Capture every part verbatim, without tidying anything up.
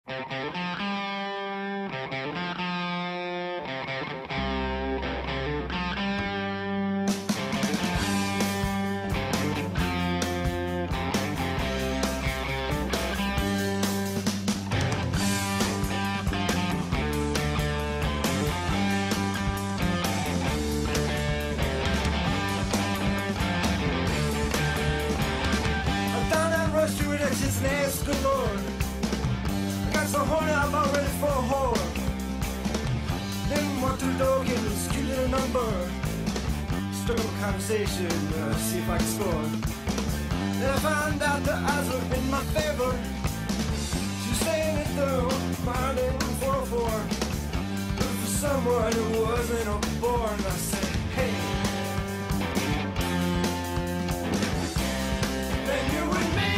And ask the Lord, I got so horny I'm about ready for a whore. Then walk through the door, get this cute little number. Struck up a conversation, uh, see if I can score. Then I found out the odds were in my favor. She was saying it through, behind it in four oh four. Looking for someone who wasn't a bore. And I said, hey, then you with me.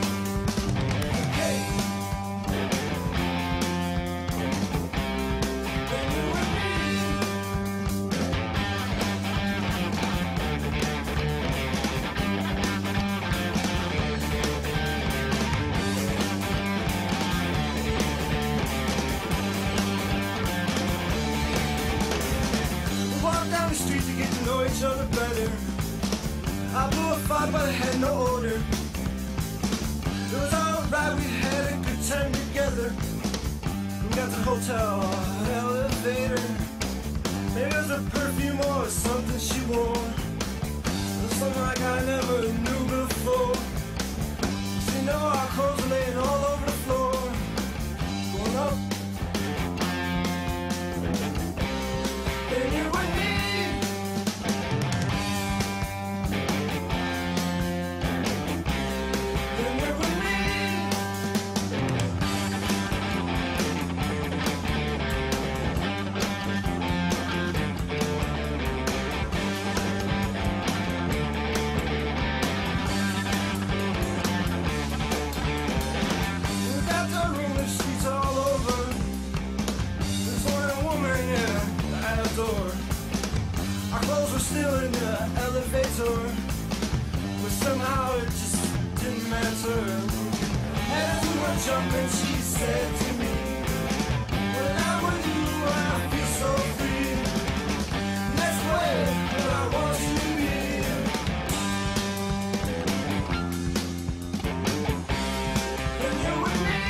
Street to get to know each other better. I blew a fire but I had no odor. It was alright, we had a good time together. We got to the hotel elevator. Maybe it was a perfume or something she wore. It was something like I never knew before. So you know our clothes were laying all over the floor. Going up. Then you with me. Our clothes were still in the elevator, but somehow it just didn't matter. As we were jumping, she said to me, when I'm with you, I feel so free. And that's the way that I want you to be. When you're with me.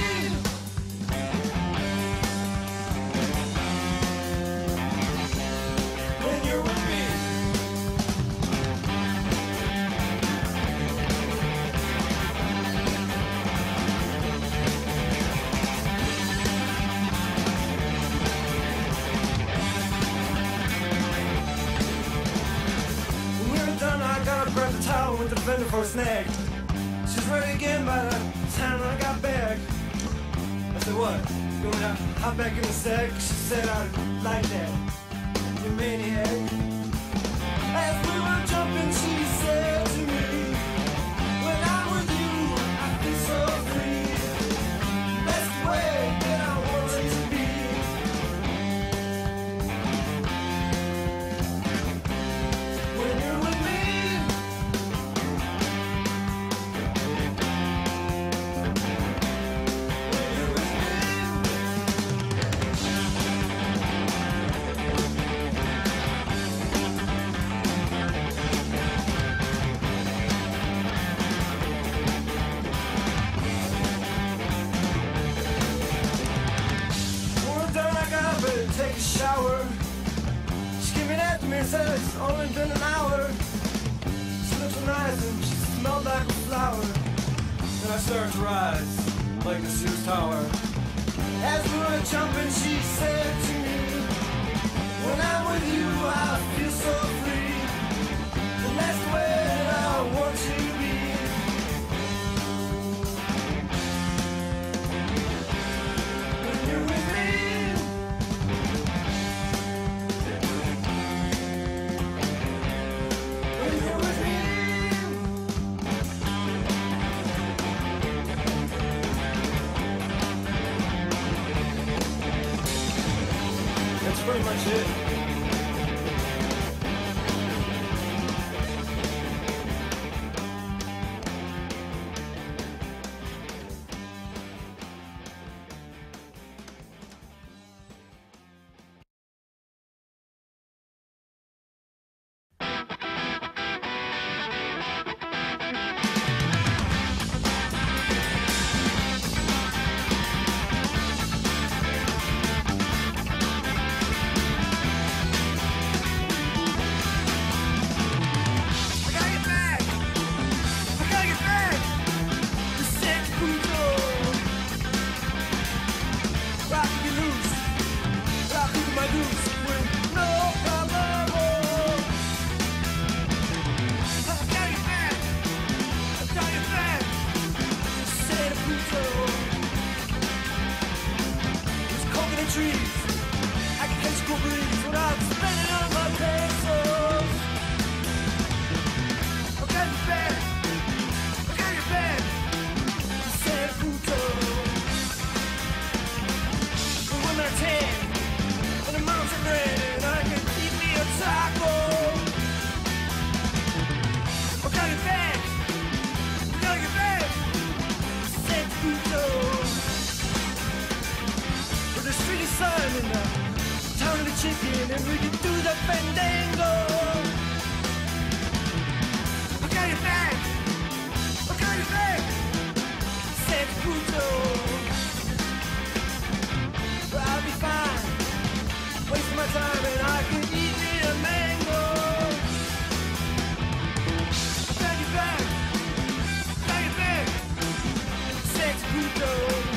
Grabbed the towel, went to the vendor for a snack. She was ready again by the time I got back. I said, what? You gonna hop back in the sack? She said, I like that, you maniac. As we were jumping, she said to me, when I'm with you, I feel so free. That's the way that I want it to be. When you're with me. Take a shower. She came in after me and said it's only been an hour. She looked so nice and she smelled like a flower. Then I started to rise like the Sears Tower. As we were jumping, she said to me, when I'm with you, I feel so free. And that's the way that I want you to be. When you're with me. That's pretty much it. trees. I can catch a cool breeze without spending all my pesos. I got your back, I got your back. I said Puto. But when I tan, when the mountain ran, I can eat me a taco. I got your back, I got your back. I said Puto. With the street is sun and the town of the chicken, and we can do the fandango. I got your back, I got your back. Said Puto. But I'll be fine, wasting my time, and I can eat me a mango. I got your back, I got your back. Said Puto.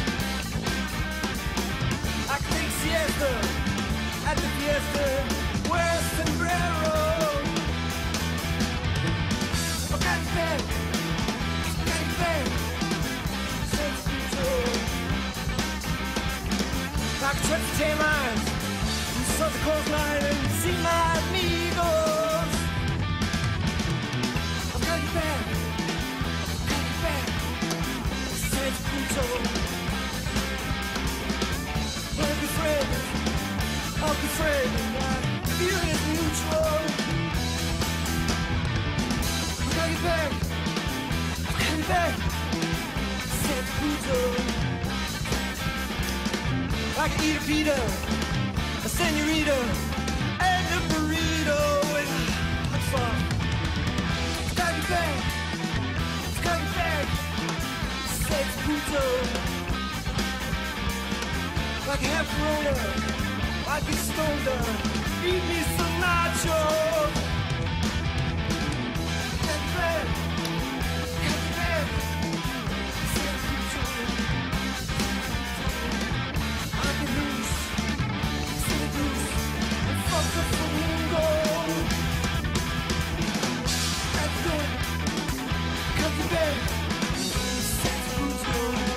I can take siesta at the fiesta, wear a sombrero. I got your back, I got your back. Said Puto. I can touch the tan lines, and surf the coastline, and see my amigos. I got your back, I got your back. Said Puto. I'll be friends, I'll be friends, and my feeling is mutual. I got your back, I got your back. Said Puto. I can eat a pita, a senorita, and a burrito with hot sauce. I got your back, I got your back. Said Puto. I can have Corona, I can stoned up, eat me some nachos. Got your back, got your back. Said Puto. I can lose, see the goose, and fuck the flamingo. That's good, got your back. Said Puto.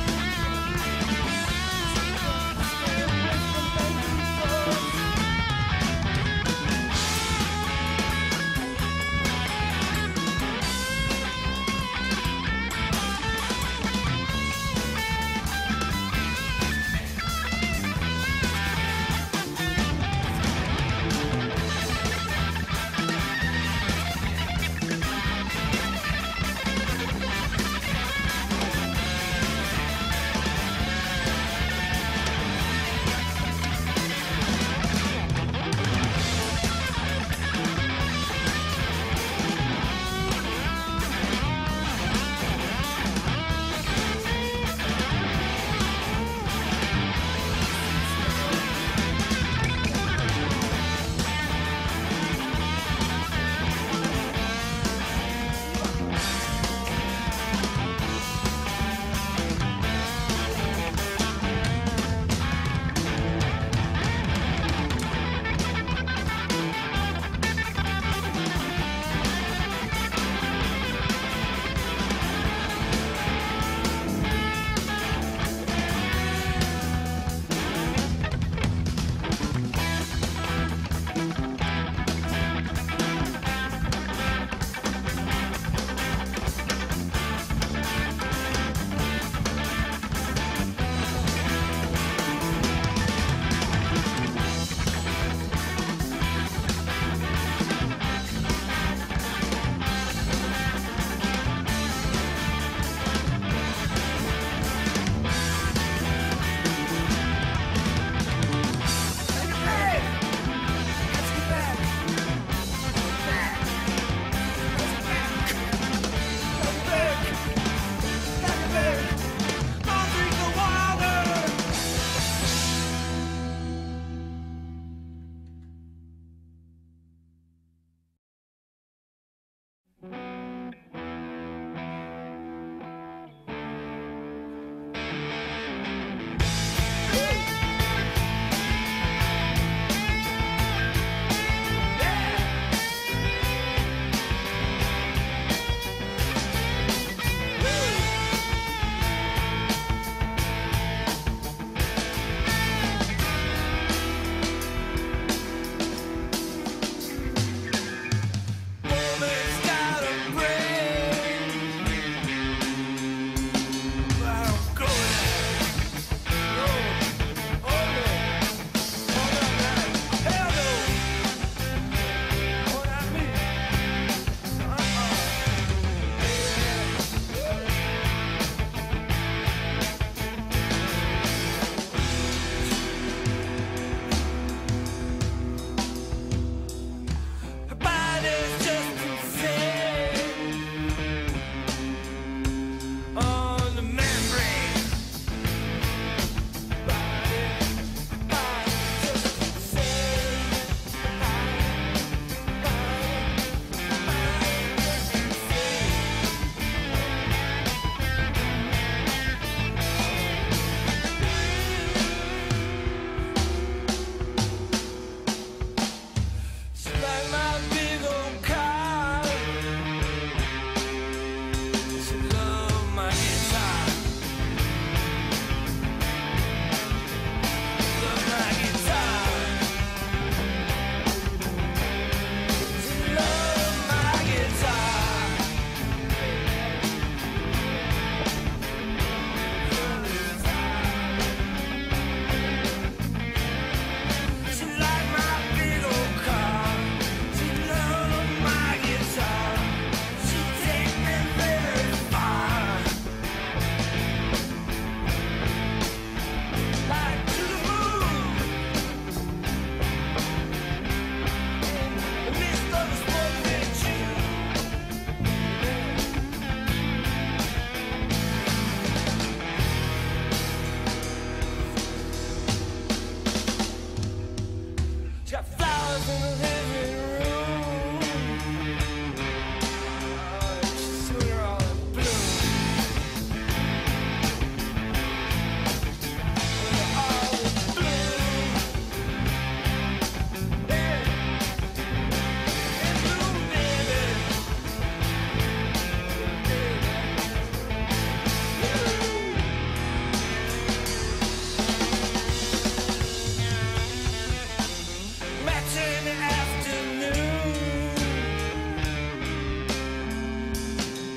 Stay away from my people.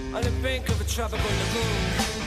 on the brink of a tropical lagoon.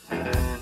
Bye.